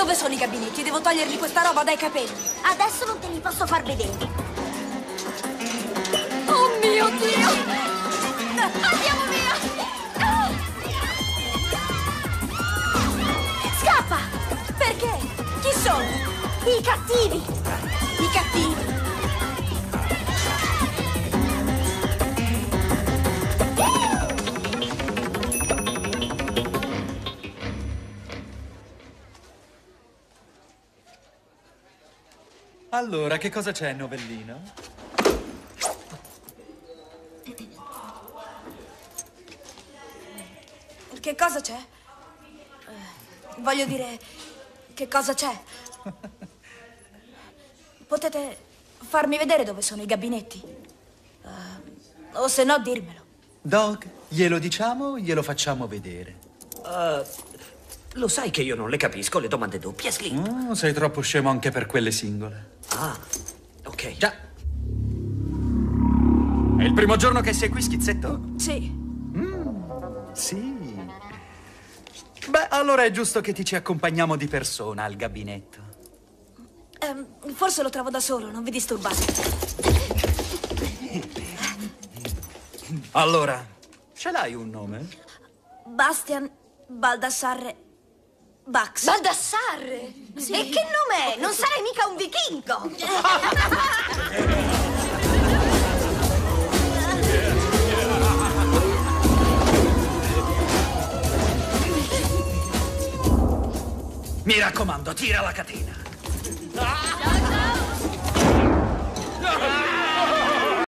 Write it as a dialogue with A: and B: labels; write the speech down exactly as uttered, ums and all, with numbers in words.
A: Dove sono i gabinetti? Devo togliergli questa roba dai capelli.
B: Adesso non te li posso far vedere.
A: Oh mio Dio! Andiamo via! Scappa! Perché? Chi sono?
B: I cattivi!
A: I cattivi!
C: Allora, che cosa c'è, novellino?
A: Che cosa c'è? Eh, voglio dire, che cosa c'è? Potete farmi vedere dove sono i gabinetti? Uh, o se no, dirmelo.
C: Dog, glielo diciamo, glielo facciamo vedere.
D: Uh, lo sai che io non le capisco le domande doppie, Slim?
C: Oh, sei troppo scemo anche per quelle singole.
D: Ah, ok.
C: Già. È il primo giorno che sei qui, schizzetto?
A: Sì.
C: Mm, sì. Beh, allora è giusto che ti ci accompagniamo di persona al gabinetto.
A: Um, forse lo trovo da solo, non vi disturbate.
C: Allora, ce l'hai un nome?
A: Bastian Baldassarre Bax.
B: Baldassarre?
A: Sì.
B: E che nome è? Non sarai mica un vichingo!
C: Mi raccomando, tira la catena.